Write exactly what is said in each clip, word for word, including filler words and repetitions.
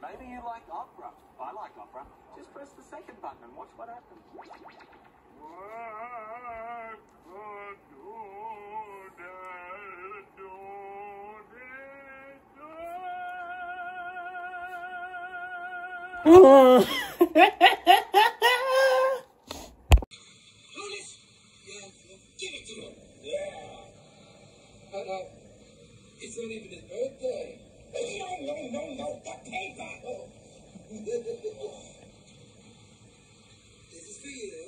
Maybe you like opera. I like opera. Just press the second button and watch what happens. What could Oh. Yeah, give it to him. Yeah. But, uh, it's not even his birthday. No, no, no, no, the paper. Oh. This is for you.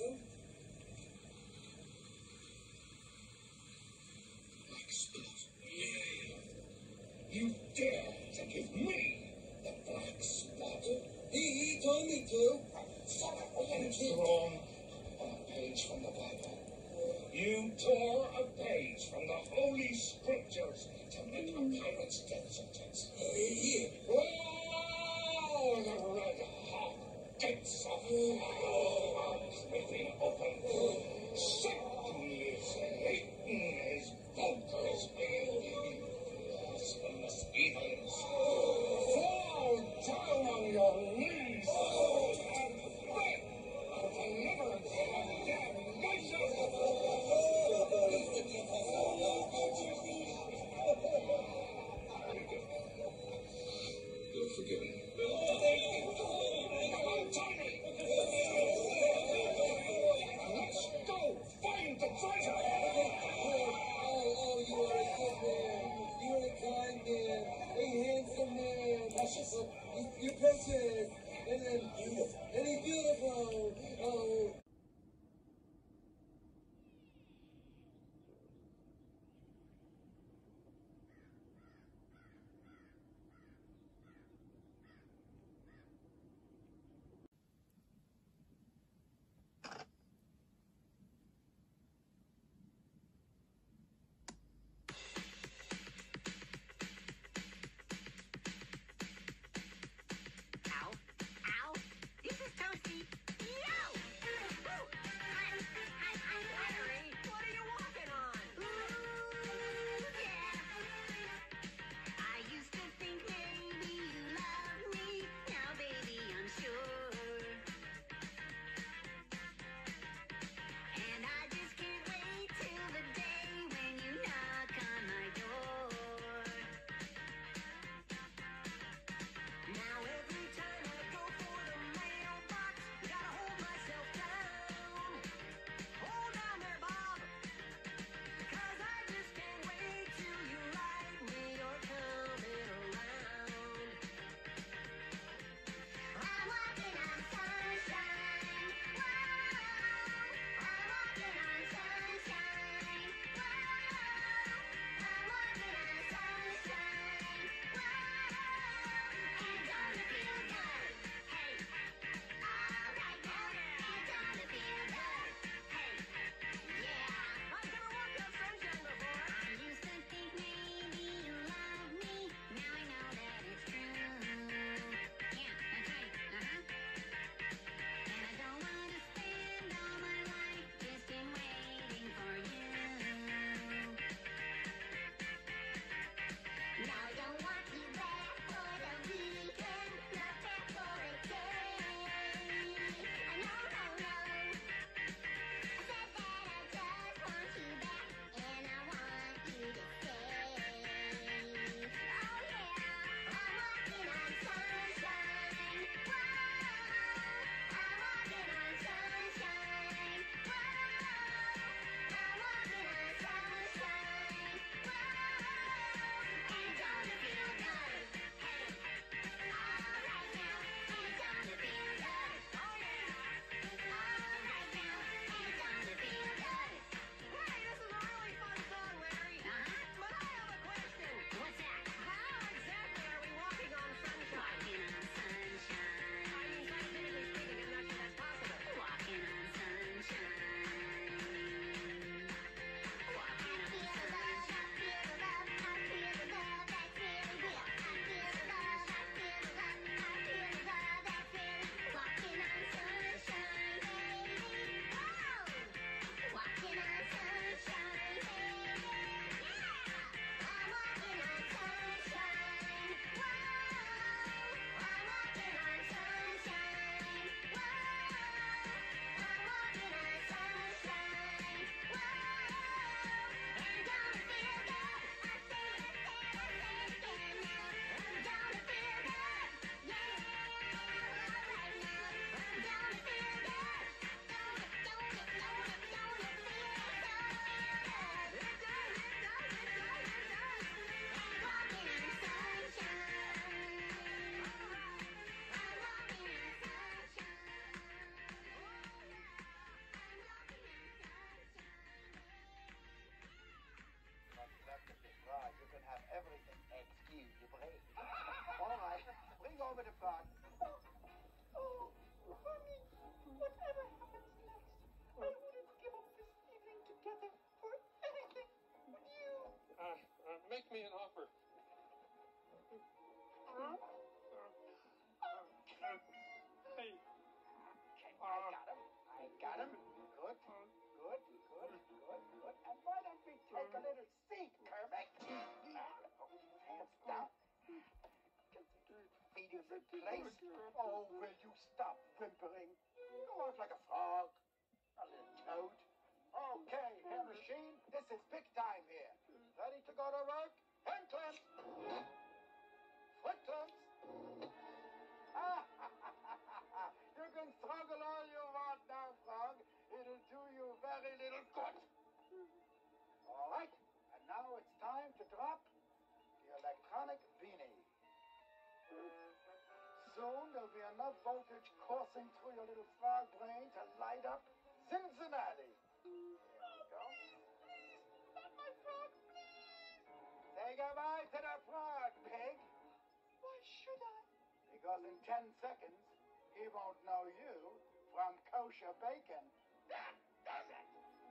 Black spot. Yeah. You dare to give me the black spot? He, he told me to. Shut up, and it's wrong. On a page from the Bible. You tore a page from the Holy Scriptures to make a pirate's death sentence. Here. Oh, the red hot gates of hell will be open. Satan is Satan is vultures building. Blasphemous heathens. Fall down on your knees and beg for deliverance from damnation. You're forgiven. Come on, Tommy! Let's go find the treasure! Oh, oh, you are a good man. You are a kind man. A handsome man. Precious. You're precious. And then beautiful. And he's beautiful. Oh. Ow. Ow. This is Toasty. Yo! Frog. Oh, honey, whatever happens next, I wouldn't give up this evening together for anything. Would you? Uh, uh, make me an offer. Huh? Hey. Okay, I got him. I got him. Good, good, good, good, good. And why don't we take a little seat, Kermit? Hands down. Feet is in place. Oh, will you stop whimpering? Go out like a frog. A little toad. Okay, hair machine, this is big time here. Ready to go to work? Hand clamps. Foot clamps. You can struggle all you want now, Frog. It'll do you very little good. All right, and now it's time to drop the electronic beanie. Soon there'll be enough voltage coursing through your little frog brain to light up Cincinnati. There we go. Stop my frog, please. Say goodbye to the frog, pig. Why should I? Because in ten seconds, he won't know you from kosher bacon. That does it.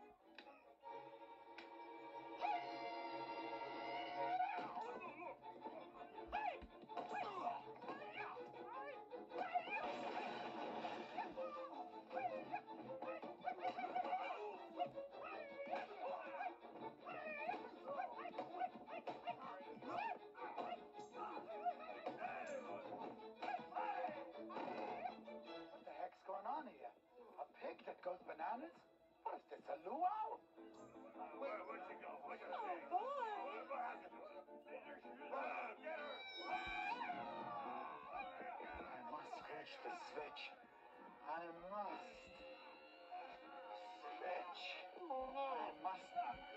What the heck's going on here? A pig that goes bananas? What is this, a luau? Where, where'd she go? Where'd she go? Oh, boy. What happened to her? There she is. Get her! I must scratch the switch. I must. Switch. I must.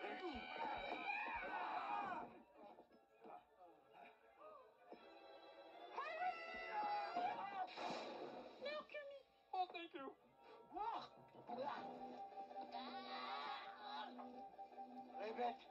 Now, Kermit. Oh, thank you. Ribbit,